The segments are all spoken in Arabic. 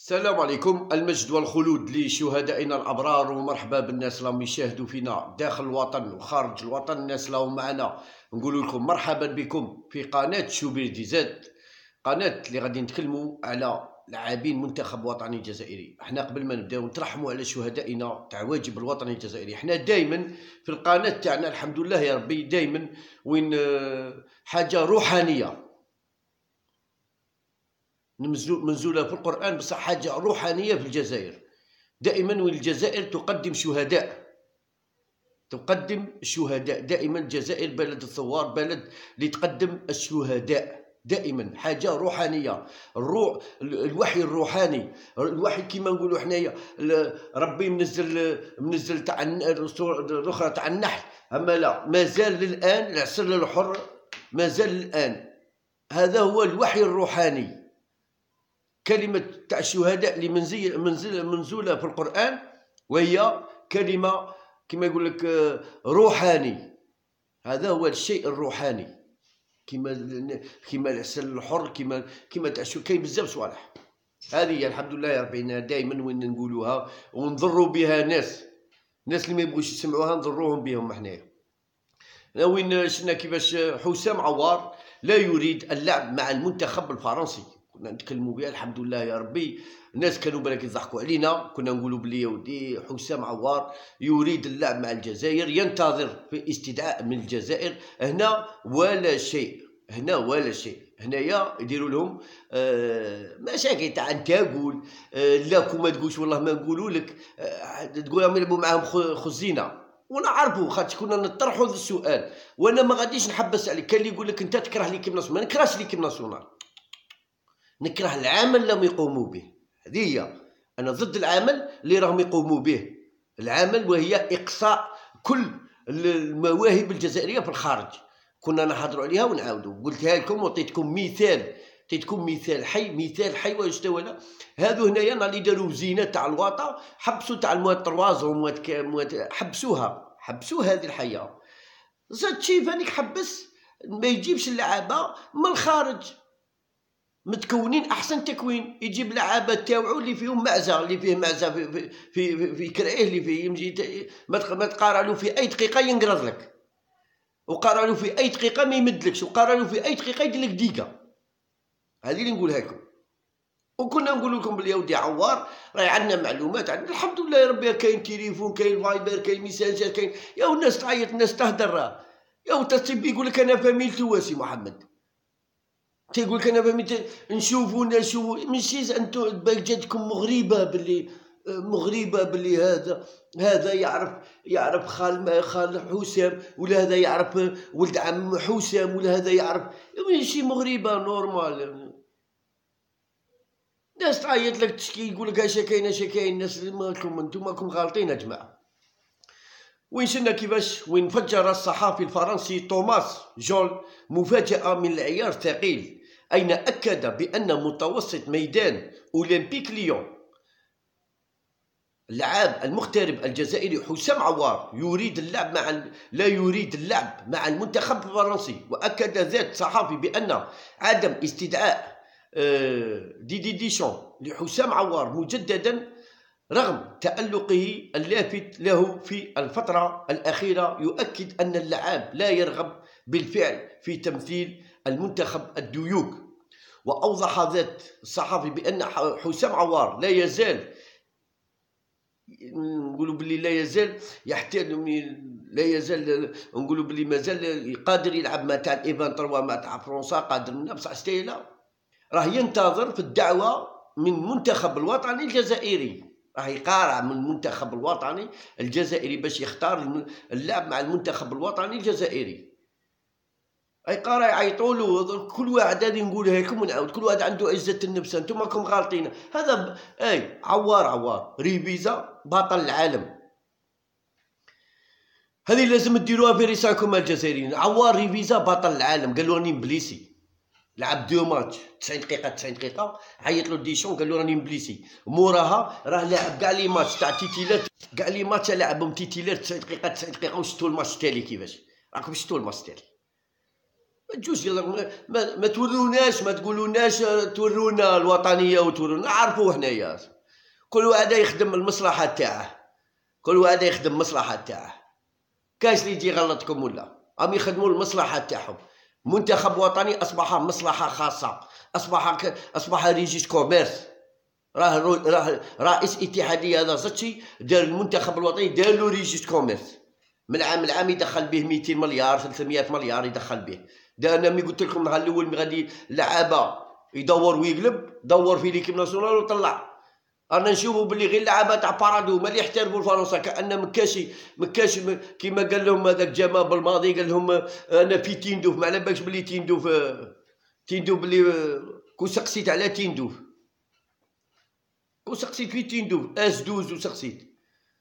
السلام عليكم. المجد والخلود لشهدائنا الأبرار، ومرحبا بالناس اللي يشاهدوا فينا داخل الوطن وخارج الوطن. الناس اللي معنا نقول لكم مرحبا بكم في قناة شوبير دي زاد، قناة اللي غادي نتكلموا على لاعبين منتخب وطني جزائري. احنا قبل ما نبداو نترحموا على شهدائنا تاع واجب الوطني الجزائري. احنا دائما في القناة تاعنا الحمد لله يا ربي دائما وين حاجة روحانية منزولة في القرآن، بصح حاجة روحانية في الجزائر. دائما وين الجزائر تقدم شهداء دائما. الجزائر بلد الثوار، بلد اللي تقدم الشهداء دائما. حاجة روحانية، الوحي الروحاني، الوحي كما نقولوا حنايا. ربي منزل تاع الاخرى تاع النحل، اما لا مازال الان العصر الحر مازال الان. هذا هو الوحي الروحاني، كلمة تاع الشهداء اللي منزولة في القرآن، وهي كلمة كما يقول لك روحاني. هذا هو الشيء الروحاني، كما العسل الحر، كما تاع كاين بزاف صوالح. هذه هي الحمد لله يا ربي. دائما وين نقولوها ونضروا بها الناس اللي ما يبغوش يسمعوها نضروهم بهم حنايا. وين شفنا كيفاش حسام عوار لا يريد اللعب مع المنتخب الفرنسي. كنا نتكلموا بها الحمد لله يا ربي. الناس كانوا بالك يضحكوا علينا، كنا نقولوا بلي يا ودي حسام عوار يريد اللعب مع الجزائر، ينتظر في استدعاء من الجزائر. هنا ولا شيء، هنايا يديروا لهم مشاكل تاع انت قول لا كوما تقولش والله ما نقولوا لك، تقول راهم يلعبوا معاهم خزينه. ونعرفوا خاطر كنا نطرحوا هذا السؤال، وانا ما غاديش نحبس عليك. كان اللي يقول لك انت تكره ليكيب ناسيونال، ما نكرهش ليكيب ناسيونال، نكره العمل اللي راهم يقوموا به. هذه هي، انا ضد العمل اللي راهم يقوموا به، العمل وهي اقصاء كل المواهب الجزائريه في الخارج. كنا نحضروا عليها ونعاودوا، قلتها لكم وعطيتكم مثال حي ويستوى. هذو هنايا اللي داروا زينه تاع الواطا، حبسوا تاع المواد طرواز حبسوا هذه الحياه. زاد شي فانيك حبس ما يجيبش اللعابه من الخارج متكونين احسن تكوين، يجيب لعابه تاوعو اللي فيهم معزه، اللي فيه معزه في كرعيه، اللي فيه يمشي ما تقارع له في اي دقيقه ينقرض لك، وقارع له في اي دقيقه ما يمدلكش، وقارع له في اي دقيقه يدير لك دقيقه. هذه اللي نقولها لكم. وكنا نقول لكم بلي ودي عوار راهي عندنا معلومات، عندنا الحمد لله يا ربي. كاين تليفون، كاين فايبر، كاين ميساجر، كاين يا الناس تعيط، الناس تهدر. يا وتصيب يقول لك انا فاميلتو واسي محمد، تيقول لك انا فهمت نشوفوا ماشي انتم جاتكم مغربه باللي هذا يعرف خال حسام، ولا هذا يعرف ولد عم حسام، ولا هذا يعرف. ماشي مغربه نورمال. ناس تعيط لك تشكي، يقول لك اش كاين ناس مالكم انتم راكم غالطين يا جماعه. وين شفنا كيفاش وين فجر الصحافي الفرنسي توماس جول مفاجأة من العيار ثقيل، أين أكد بأن متوسط ميدان أولمبيك ليون اللاعب المغترب الجزائري حسام عوار لا يريد اللعب مع المنتخب الفرنسي. وأكد ذات الصحافي بأن عدم استدعاء ديشان لحسام عوار مجددا رغم تألقه اللافت له في الفترة الأخيرة يؤكد أن اللاعب لا يرغب بالفعل في تمثيل المنتخب الديوك. وأوضح ذات الصحافي بأن حسام عوار لا يزال نقولوا بلي نقولوا بلي مازال قادر يلعب مع تاع ايفان تروا مع تاع فرنسا، قادر بصح ستيلا راه ينتظر في الدعوة من المنتخب الوطني الجزائري، راه يقارع من المنتخب الوطني الجزائري باش يختار اللعب مع المنتخب الوطني الجزائري. اي قارع يعيطوا له كل واحد. هذه نقولها لكم ونعاود، كل واحد عنده عزة النفس، انتم راكم غالطين. هذا عوار ريفيزا بطل العالم، هذه لازم ديروها في رسالكم الجزائريين. عوار ريفيزا بطل العالم، قالوا راني مبليسي، لعب 2 ماتش 90 دقيقة، عيط له ديشون قال له راني مبليسي. موراها راه لاعب كاع لي ماتش تاع تيتيلات، كاع لي ماتش لعبهم تيتيلات 90 دقيقة، وشفتوا الماتش التالي كيفاش. راكم شفتوا الماتش التالي. ما تجوش ما توروناش، ما تقولوناش تورونا الوطنيه وتورونا، نعرفوا حنايا كل واحد يخدم المصلحه تاعه، كل واحد يخدم المصلحه تاعه. كاش اللي يجي يغلطكم ولا راهم يخدموا المصلحه تاعهم. منتخب وطني اصبح مصلحه خاصه، اصبح ريجيس كوميرس. راه رئيس اتحاديه هذا زتشي دار المنتخب الوطني، دار له ريجيس كوميرس. من عام لعام يدخل به 200 مليار 300 مليار يدخل به. انا ملي قلت لكم النهار الاول ملي غادي اللعابه يدور ويقلب، دور في ليكيب ناسيونال وطلع. رانا نشوفوا باللي غير اللعابه تاع بارادو هما اللي يحترفوا فرنسا، كان مكاشي كيما قال لهم هذاك جمال بالماضي، قال لهم انا في تيندوف، ما على بالكش باللي تيندوف باللي كون سقسيت على تيندوف، كون سقسيت في تيندوف اس 12 وسقسيت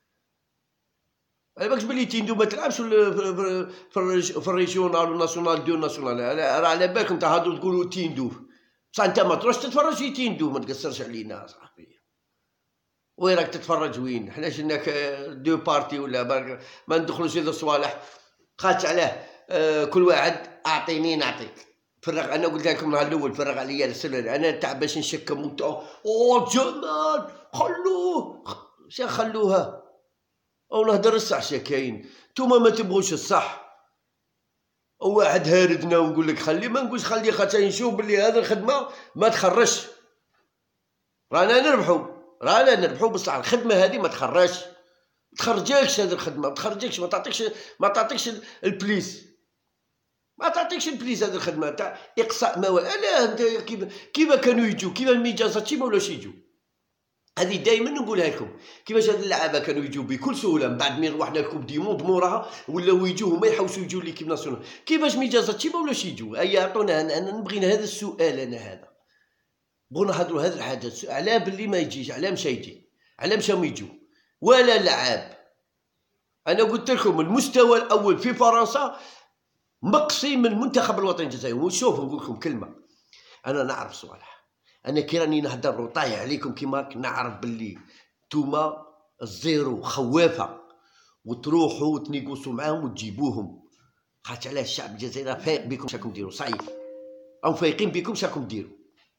على بالكش باللي تيندوف ما تلعبش في الريجيونال والناسيونال دو ناسيونال. راه على بالك انت هادو تقولوا تيندوف، بصح انت ما تروحش تتفرج في تيندوف، ما تقصرش علينا صاحبي. وين راك تتفرج وين؟ حنا شناك دو بارتي ولا ما ندخلوش هذو الصوالح. قالت علاه كل واحد اعطيني نعطيك. فرغ، انا قلت لكم النهار الاول فرغ عليا السلال، انا تاع باش نشكم او جمال خلوه شا خلوها او نهدر الصح. شا كاين نتوما ما تبغوش الصح، او واحد هاردنا ونقول لك خلي، ما نقولش خلي خاطر نشوف بلي هذه الخدمه ما تخرجش. رانا نربحوا بصح الخدمه هذه ما تخرجكش هذه الخدمه، ما تخرجكش، ما تعطيكش البليس، ما تعطيكش البليس. هذه الخدمه تاع اقصاء مواد. لا كيما كانوا يجوا، كيما الميجازات ما ولاش يجوا. هذه دائما نقولها لكم، كيفاش هاد اللعابه كانوا يجوا بكل سهوله من بعد مين روحنا الكوب دي موند موراها ولاو يجوا هما يحوسوا يجوا ليكيب ناسيونال. كيفاش ميجازات ما ولاش يجوا؟ اي عطونا. انا نبغي هذا السؤال، انا هذا بغينا نهضروا هذه الحاجه، علاه باللي ما يجيش، علاه مشى يجي، علاه مشاو يجوا ولا لعاب. انا قلت لكم المستوى الاول في فرنسا مقصي من المنتخب الوطني الجزائري. وشوف نقول لكم كلمه، انا نعرف صوالح، انا كي راني نهضر وطايح عليكم كيما نعرف باللي نتوما الزيرو خوافه وتروحوا وتنيقوسوا معاهم وتجيبوهم. خاطر علاه الشعب الجزائري فايق بكم شاكم ديروا، صعيب راهم فايقين بكم شاكم ديروا.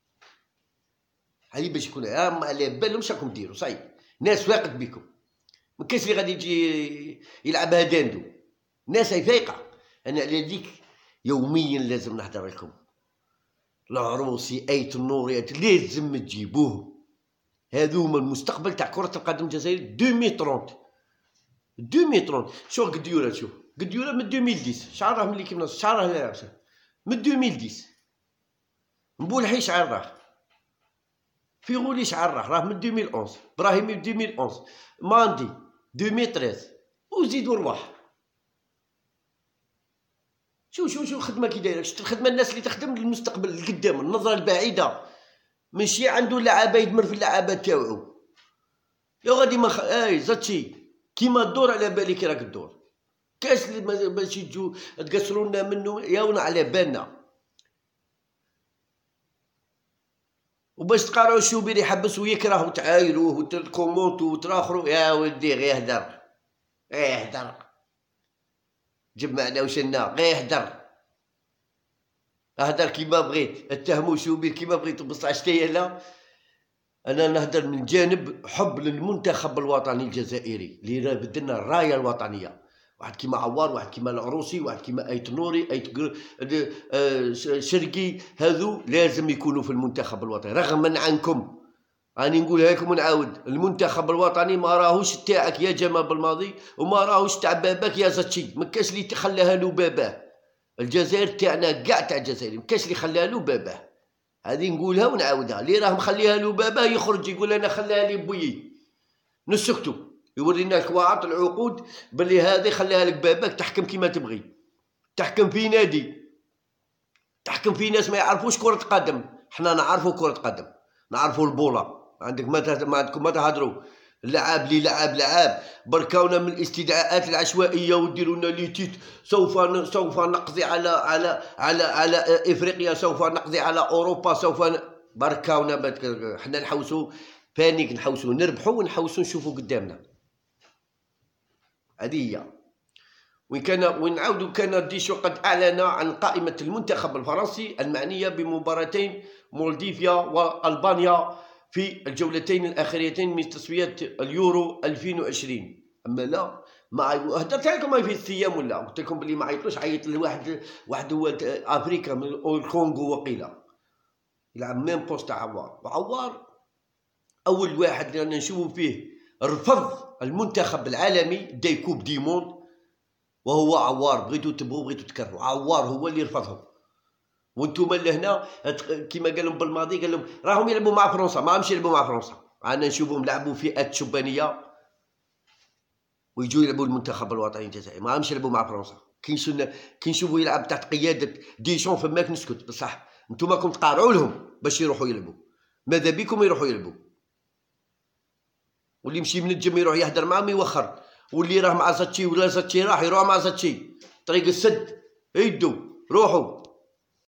هذه باش يكون على بالهم شاكم ديروا، صعيب ناس فاقت بكم. ما كاينش اللي غادي يجي يلعبها داندو، ناس هي فايقه. انا على ديك يوميا لازم نهضر لكم. العروسي ايت النوري لازم تجيبوه، هذوما المستقبل تاع كره القدم الجزائريه 2030. شوف قديوره، شوف قديوره من 2010 شعر راه ملي كيما شعر راه لابسه من 2010. مبولحي شعر راه في غولي شعر راه من 2011. ابراهيمي 2011. ماندي 2013 وزيدوا رواح. شوف الخدمه كي دايره، شفت الخدمه الناس اللي تخدم للمستقبل القدام، النظره البعيده، ماشي عنده لعابه يدمر في اللعابه تاوعو. يا غادي ما زاتشي كيما الدور على بالك راك الدور. كاش اللي باش يجوا تقصروا لنا منه ياونا على بالنا. وباش تقارعوا الشوبير يحبس ويكره وتعايروه وتكومونتو وتراخروا. يا ودي غير هدر جب معنا وشنا، غير هدر كيما بغيت، اتهموا شوبير كيما بغيت. بصح شتي لا، انا نهدر من جانب حب للمنتخب الوطني الجزائري اللي بدلنا الرايه الوطنيه. واحد كيما عوار، واحد كيما العروسي، واحد كيما ايت نوري، ايت شرقي، هذو لازم يكونوا في المنتخب الوطني رغما عنكم. راني نقولها لكم ونعاود، المنتخب الوطني ما راهوش تاعك يا جمال بالماضي، وما راهوش تاع باباك يا زاتشي. ما كاش اللي تخلاها له باباه. الجزائر تاعنا كاع تاع الجزائر، ما كاش اللي خلاها له باباه. هذه نقولها ونعاودها. اللي راه مخليها له باباه يخرج يقول انا خلاها لي بويي، نسكتوا. يورينا الكواعط العقود باللي هذه خليها لك باباك، تحكم كيما تبغي، تحكم في نادي، تحكم في ناس ما يعرفوش كرة قدم. حنا نعرفوا كرة قدم، نعرفوا البوله. عندك ما عندكم ما تهضروا. اللعاب اللي لعاب بركاونا من الاستدعاءات العشوائيه وديروا لنا لي تيت. سوف نقضي على افريقيا، سوف نقضي على اوروبا، بركاونا. حنا نحوسوا بانيك، نحوسوا نربحوا ونحوسوا نشوفوا قدامنا. هذه هي. وين نعاودوا كان ديشو قد أعلن عن قائمة المنتخب الفرنسي المعنية بمباراتين مولديفيا وألبانيا في الجولتين الأخيرتين من تصفيات اليورو 2020. أما لا، ما هدرت لكم في الثيام ولا قلت لكم بلي ما عيطوش، عيط لواحد هو أفريقيا من الكونغو وقيلا يلعب ميم بوست عوار. وعوار أول واحد اللي نشوف فيه رفض المنتخب العالمي دي كوب دي موند، وهو عوار. بغيتو تبغوا بغيتو تكرهوا، عوار هو اللي رفضهم. وانتم لهنا كيما قال لهم بالماضي، قال لهم راهم يلعبوا مع فرنسا، ما همش يلعبوا مع فرنسا. انا نشوفهم لعبوا فئات شبانيه ويجوا يلعبوا المنتخب الوطني الجزائري، ما همش يلعبوا مع فرنسا. كي نشوفوا يلعب تحت قياده ديشون فماك نسكت. بصح انتم راكم تقارعوا لهم باش يروحوا يلعبوا، ماذا بكم يروحوا يلعبوا. واللي يمشي منجم يروح يهدر معاهم يوخر، واللي راه مع زاتشي ولا زاتشي راح يروح مع زاتشي. طريق السد يدوا روحوا.